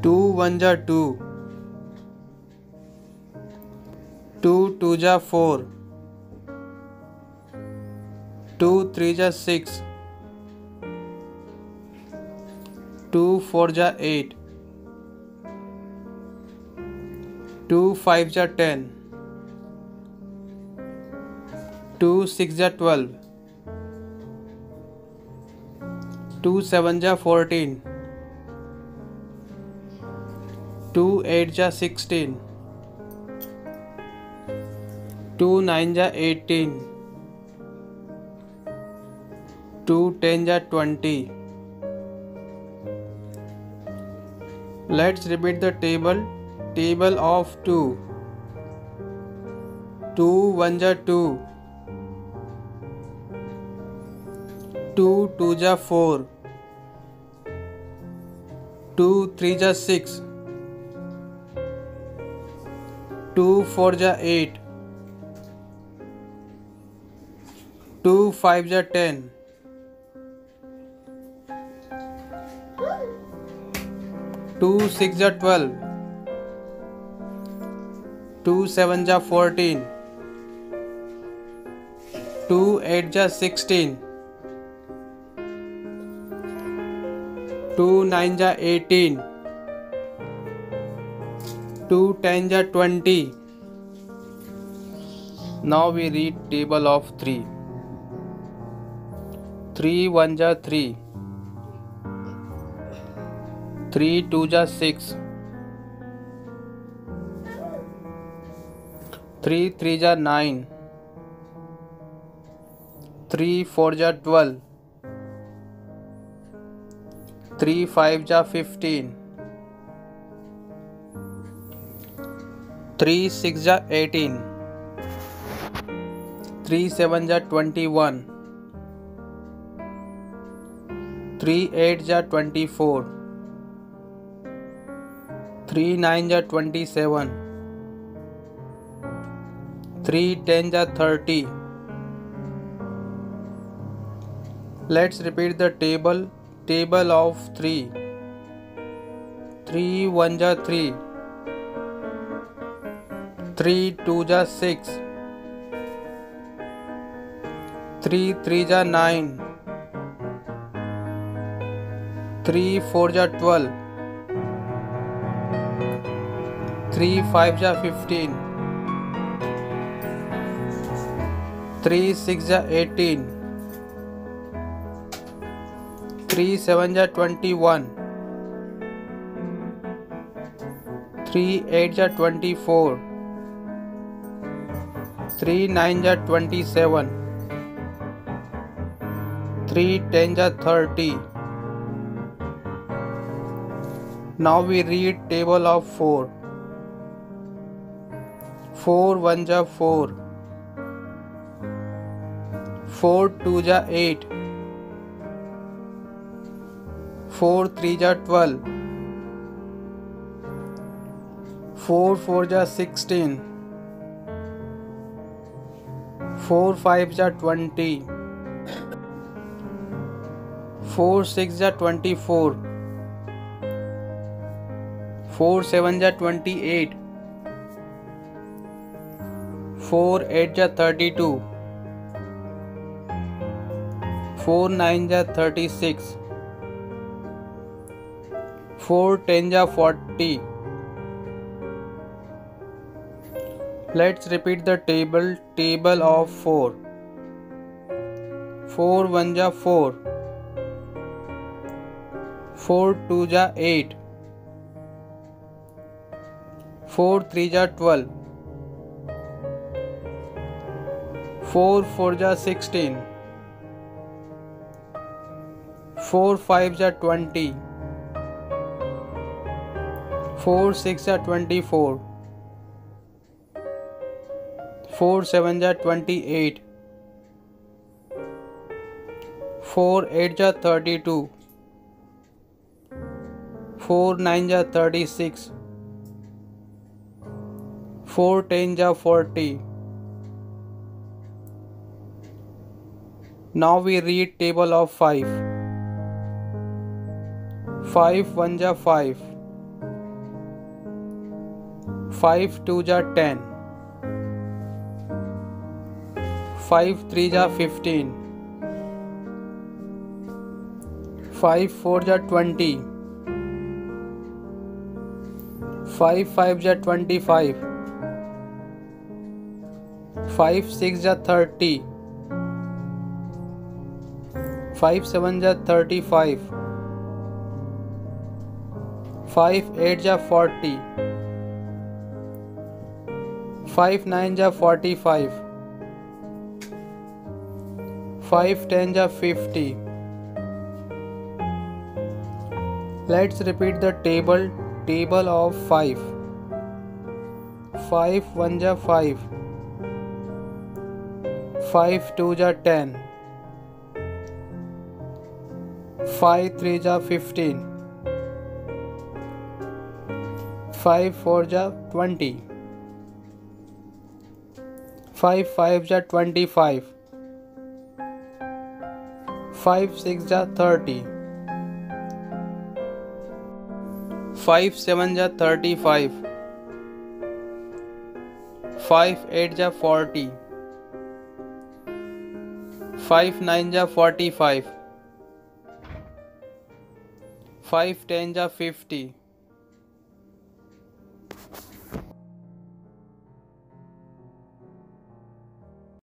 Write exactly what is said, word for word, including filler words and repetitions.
Two one ja two. Two two ja four. Two three ja six. Two four ja eight. Two five ja ten. Two six ja twelve. Two seven ja fourteen. Two eight ja sixteen. Two nine ja eighteen. Two ten ja twenty. Let's repeat the table. Table of two. Two one ja two. Two two ja four. Two three ja six. Two four ja eight. Two five ja ten. Two six ja twelve. Two seven ja fourteen. Two eight ja sixteen. Two nine ja eighteen. Two ten ja twenty. Now we read table of three. Three one ja three. Three two ja six. Three three ja nine. Three four ja twelve. Three five ja fifteen. Three six ja eighteen. Three seven ja twenty-one. Three eight ja twenty-four. Three nine ja twenty-seven. Three ten ja thirty. Let's repeat the table. Table of three. Three one ja three. Three two ja six. Three three ja nine. Three four ja twelve. Three five ja fifteen. Three six ja eighteen. Three seven ja twenty-one. Three eight ja twenty-four. Three nine ja twenty-seven. Three ten ja thirty. Now we read table of four. Four one ja four. Four two ja eight. Four three ja twelve. Four four ja sixteen. Four five ja twenty. Four six ja twenty-four. Four seven ja twenty-eight. Four eight ja thirty-two. Four nine ja thirty-six. Four ten ja forty. Let's repeat the table. Table of four. Four one ja four. Four two ja eight. Four three ja twelve. Four four ja sixteen. Four five ja twenty. Four six ja twenty-four. Four seven ja twenty-eight. Four eight ja thirty-two. Four nine ja thirty-six. Four ten ja forty. Now we read table of five. Five one ja five. Five two जा ten. Five three जा fifteen. Five four जा twenty. Five five जा twenty-five. Five six जा thirty. Five seven जा thirty-five. Five eight जा forty. Five nine जा forty-five. Five ten जा fifty. Let's repeat the table. Table of five. Five one जा five. Five two जा ten. Five three जा fifteen. Five four जा twenty. Five five जा twenty-five. Five six जा thirty. Five seven जा thirty-five. Five eight जा forty. Five nine जा forty-five. Five ten जा fifty.